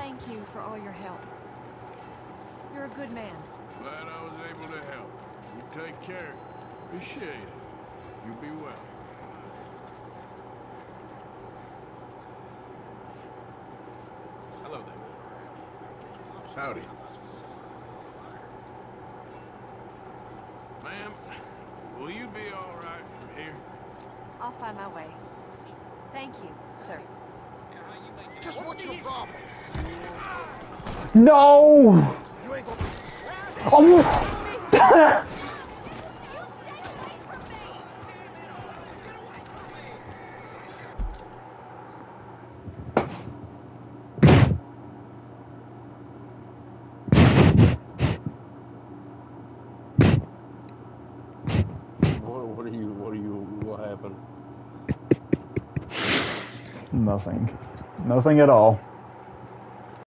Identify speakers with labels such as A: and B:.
A: thank you for all your help. You're a good man.
B: Glad I was able to help. You take care. Appreciate it. You be well.
C: Hello there.
B: Howdy. Ma'am, will you be all right from here?
A: I'll find my way. Thank you, sir.
D: Just what's your problem?
E: No!
D: You ain't gonna...
E: Oh! What happened? Nothing. Nothing at all.